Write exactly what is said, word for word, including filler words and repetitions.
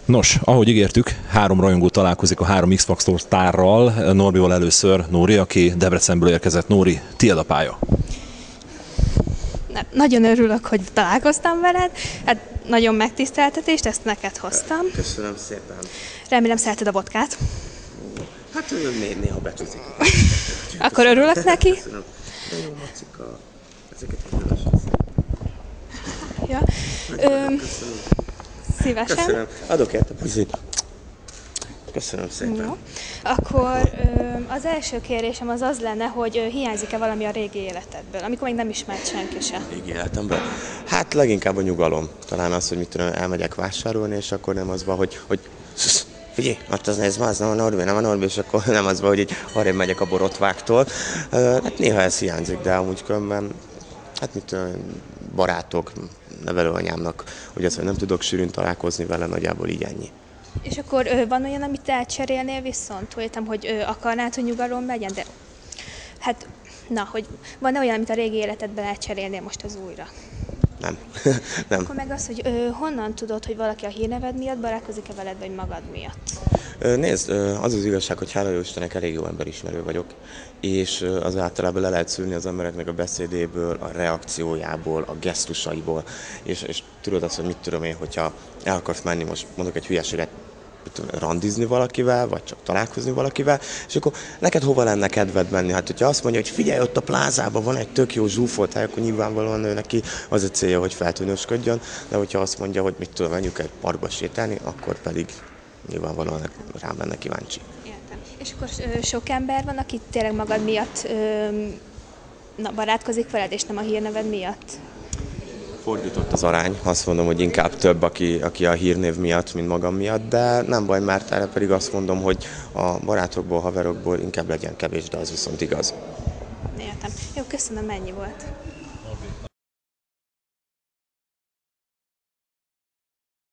Nos, ahogy ígértük, három rajongó találkozik a három X-Factor sztárral. Norbival először Nóri, aki Debrecenből érkezett. Nóri, tiéd a pálya. Nagyon örülök, hogy találkoztam veled. Hát nagyon megtiszteltetést, ezt neked hoztam. Köszönöm szépen. Remélem szereted a vodkát. Hát ő né- néha becsúszik. Akkor örülök neki. Köszönöm. De jó macika. Ezeket a Ja. Ö, Köszönöm. szívesen. Köszönöm. Adok érte puszit. Köszönöm szépen. Jó. Akkor ö, az első kérésem az az lenne, hogy ö, hiányzik-e valami a régi életedből, amikor még nem ismert senki se. Régi életemben? Hát leginkább a nyugalom. Talán az, hogy mit tudom, elmegyek vásárolni, és akkor nem az van, hogy, hogy figyelj, ott az nézd, az nem a Norbi, nem a Norbi, és akkor nem az van, hogy így arrébb megyek a borotváktól. Hát néha ez hiányzik, de amúgy különben, hát mit tudom, barátok, nevelőanyámnak, hogy az, hogy nem tudok sűrűn találkozni vele, nagyjából így ennyi. És akkor ö, van olyan, amit elcserélnél viszont? Hogy értem, hogy ö, akarnád, hogy nyugalom legyen, de hát, na, hogy van olyan, amit a régi életedben elcserélnél most az újra? Nem. nem. Akkor meg az, hogy ö, honnan tudod, hogy valaki a hírneved miatt barátkozik-e veled, vagy magad miatt? Nézd, az az igazság, hogy hála jó Istennek elég jó emberismerő vagyok, és az általában le lehet szűrni az embereknek a beszédéből, a reakciójából, a gesztusaiból, és, és tudod azt, hogy mit tudom én, hogyha el akarsz menni, most mondok egy hülyeséget, randizni valakivel, vagy csak találkozni valakivel, és akkor neked hova lenne kedved menni? Hát, hogyha azt mondja, hogy figyelj, ott a plázában van egy tök jó zsúfolt hely, akkor nyilvánvalóan ő neki az a célja, hogy feltűnősködjön, de hogyha azt mondja, hogy mit tudom, menjünk egy parkba sétálni, akkor pedig nyilvánvalóan rám lenne kíváncsi. Értem. És akkor ö, sok ember van, aki tényleg magad miatt ö, na, barátkozik veled, és nem a hírneved miatt? Fordított az arány, azt mondom, hogy inkább több, aki, aki a hírnév miatt, mint magam miatt, de nem baj, mert erre pedig azt mondom, hogy a barátokból, haverokból inkább legyen kevés, de az viszont igaz. Értem. Jó, köszönöm, ennyi volt.